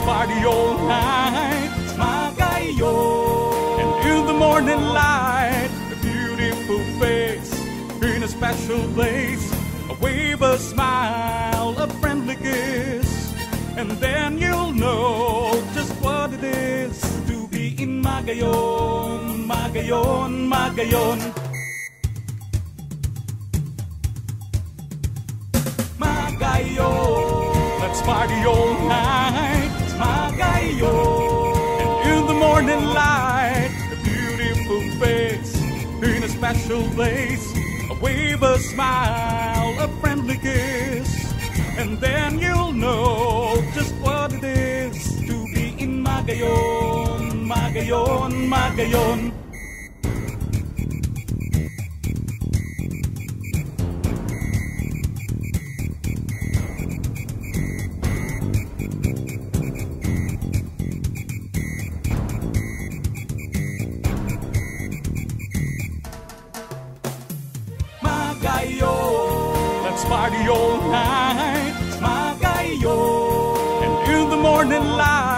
party all night. Magayon. And in the morning light, a beautiful face in a special place. A wave, a smile, a friendly kiss, and then you'll know just what it is to be in Magayon, Magayon, Magayon. Magayon, let's party all night. Magayon, and in the morning light, a beautiful face in a special place. A wave, a smile, a friendly kiss, and then you'll know just what it is to be in Magayon, Magayon, Magayon. Magayon, let's party all night. Magayon, and in the morning light,